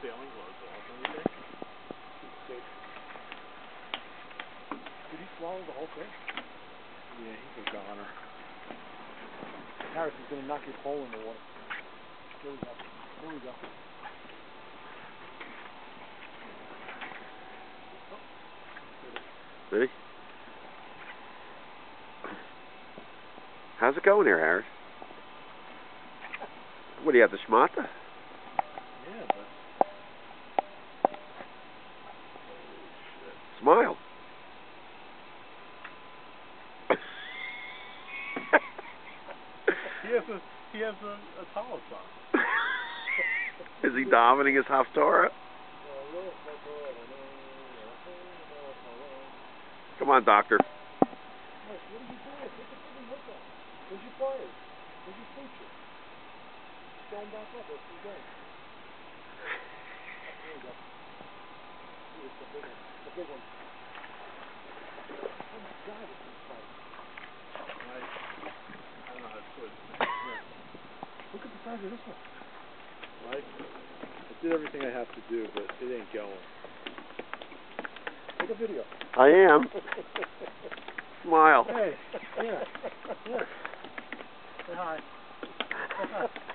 sailing gloves off, don't you think? Did he swallow the whole thing? Yeah, he's a goner. Harris is going to knock his hole in the water. There we go. There we go. Did he? How's it going here, Harris? What do you have, the schmata? Yeah, but... Smile. He has a towel on. Is he dominating his Haftorah? Come on, doctor. What are you doing? Put the freaking hook on. Where's your pliers? Where's your suture? Throw him back up. Let's keep going. There we go. It's the big one. The big one. Oh my God, it's so tight. I don't know how to twist. Look at the size of this one. Right? I did everything I have to do, but it ain't going. Take a video. I am. Smile. Hey, yeah. Say hi. Say hi.